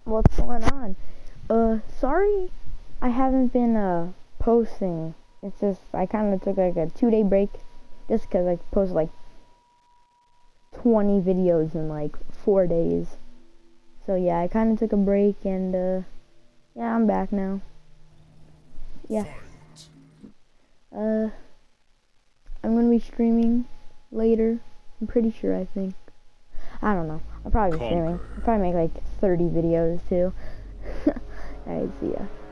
What's going on? Sorry I haven't been posting. It's just I kind of took like a 2-day break just because I posted like 20 videos in like 4 days. So yeah, I kind of took a break and yeah, I'm back now. Yeah. I'm gonna be streaming later. I'm pretty sure, I think. I don't know. I'll probably be streaming. I'll probably make like 30 videos too. Alright, see ya.